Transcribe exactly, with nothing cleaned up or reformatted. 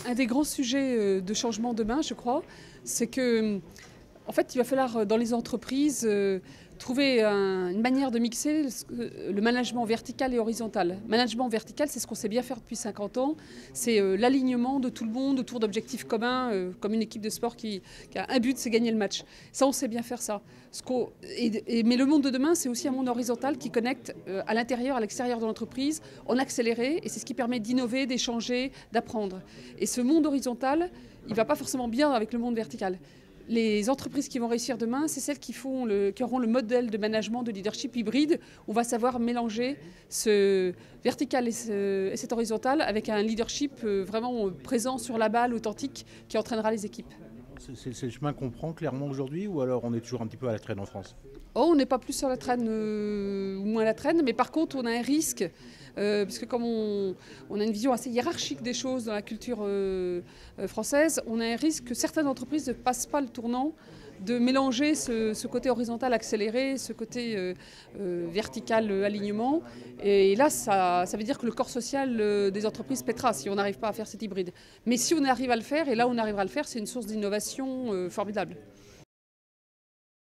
un des grands sujets de changement demain, je crois, c'est que, en fait, il va falloir dans les entreprises euh, trouver un, une manière de mixer le, le management vertical et horizontal. Management vertical, c'est ce qu'on sait bien faire depuis cinquante ans, c'est euh, l'alignement de tout le monde autour d'objectifs communs, euh, comme une équipe de sport qui, qui a un but, c'est gagner le match. Ça, on sait bien faire ça. Ce qu'on, et, et, mais le monde de demain, c'est aussi un monde horizontal qui connecte euh, à l'intérieur, à l'extérieur de l'entreprise, en accéléré, et c'est ce qui permet d'innover, d'échanger, d'apprendre. Et ce monde horizontal, il ne va pas forcément bien avec le monde vertical. Les entreprises qui vont réussir demain, c'est celles qui, font le, qui auront le modèle de management, de leadership hybride, où on va savoir mélanger ce vertical et, ce, et cet horizontal avec un leadership vraiment présent sur la balle, authentique, qui entraînera les équipes. C'est le chemin qu'on prend clairement aujourd'hui, ou alors on est toujours un petit peu à la traîne en France? Oh, on n'est pas plus sur la traîne euh, ou moins à la traîne, mais par contre on a un risque, euh, parce que comme on, on a une vision assez hiérarchique des choses dans la culture euh, française, on a un risque que certaines entreprises ne passent pas le tournant de mélanger ce, ce côté horizontal accéléré, ce côté euh, euh, vertical euh, alignement. Et là, ça, ça veut dire que le corps social euh, des entreprises pètera si on n'arrive pas à faire cet hybride. Mais si on arrive à le faire, et là on arrivera à le faire, c'est une source d'innovation euh, formidable.